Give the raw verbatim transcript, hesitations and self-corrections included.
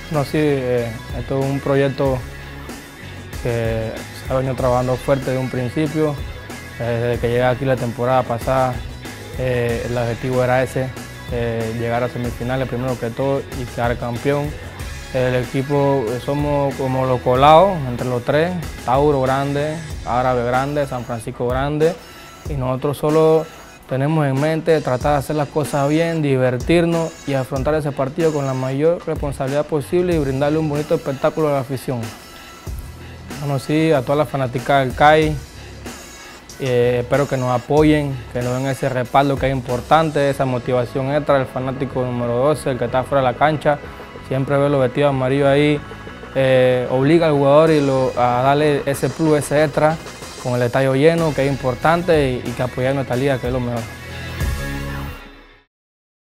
No, sí, eh, esto es un proyecto que se ha venido trabajando fuerte desde un principio. Eh, desde que llegué aquí la temporada pasada, eh, el objetivo era ese, eh, llegar a semifinales primero que todo y quedar campeón. El equipo eh, somos como los colados entre los tres, Tauro grande, Árabe grande, San Francisco grande, y nosotros solo tenemos en mente tratar de hacer las cosas bien, divertirnos y afrontar ese partido con la mayor responsabilidad posible y brindarle un bonito espectáculo a la afición. Bueno, sí, a toda la fanática del C A I, eh, espero que nos apoyen, que nos den ese respaldo que es importante, esa motivación extra. El fanático número doce, el que está fuera de la cancha, siempre ve los vestidos amarillos ahí, eh, obliga al jugador y lo, a darle ese plus, ese extra, con el estadio lleno, que es importante, y, y que apoyar nuestra liga, que es lo mejor.